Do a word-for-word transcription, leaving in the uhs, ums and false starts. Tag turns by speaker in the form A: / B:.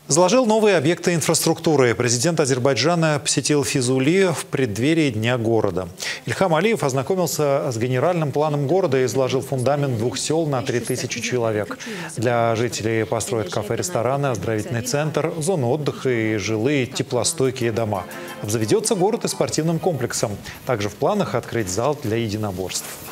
A: Заложил новые объекты инфраструктуры. Президент Азербайджана посетил Физули в преддверии Дня города. Ильхам Алиев ознакомился с генеральным планом города и изложил фундамент двух сел на три тысячи человек. Для жителей построят кафе-рестораны, оздоровительный центр, зону отдыха и жилые теплостойкие дома. Обзаведется город и спортивным комплексом. Также в планах открыть зал для единоборств.